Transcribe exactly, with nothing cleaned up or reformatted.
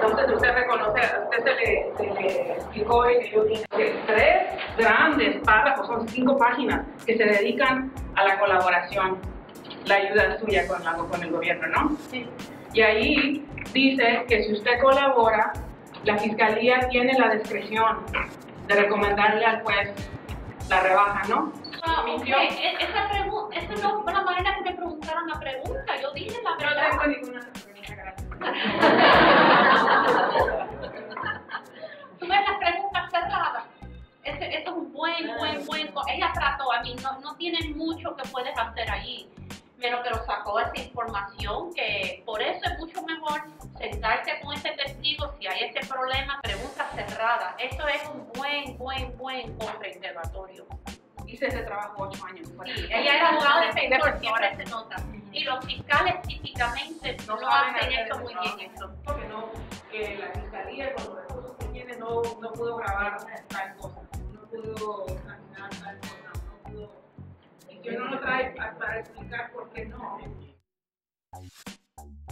Entonces usted reconoce, a usted se le, se le explicó que ellos tienen tres grandes párrafos, son cinco páginas, que se dedican a la colaboración, la ayuda suya con, la, con el gobierno, ¿no? Sí. Y ahí dice que si usted colabora, la Fiscalía tiene la discreción de recomendarle al juez la rebaja, ¿no? Ah, okay. Esa, pregunta, esa no fue la manera que me preguntaron la pregunta, yo dije la verdad. No tengo ninguna pregunta, gracias. Tú ves las preguntas cerradas. Este, esto es un buen, buen, buen. Ella trató a mí, no, no tiene mucho que puedes hacer allí, pero, pero sacó esa información que por eso es mucho mejor sentarte con ese testigo si hay ese problema, preguntas cerradas. Eso es un buen, buen, buen contrainterrogatorio. Hice ese trabajo ocho años. Sí, ella era abogada defensor, siempre se nota. Y los fiscales típicamente no, no hacen esto muy bien. Esto. Porque no, que la fiscalía con los recursos que tiene no, no pudo grabar tal cosa, no pudo examinar tal cosa, no pudo. Y que uno lo trae para explicar por qué no.